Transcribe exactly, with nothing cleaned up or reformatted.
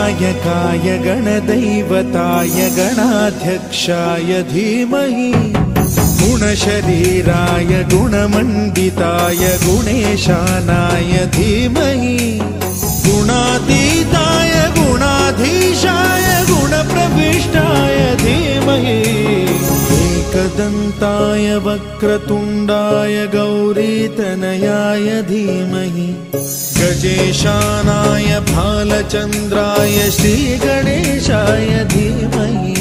गणनायकाय गणदैवताय गणाध्यक्षाय धीमहि गुणशरीराय गुणमण्डिताय गुणेशानाय धीमहि गुणातीताय गुणाधीशाय गुणप्रविष्टाय धीमहि एकदन्ताय वक्रतुण्डाय गौरीतनयाय धीमहि गजेशानाय भालचन्द्राय श्रीगणेशाय धीमहि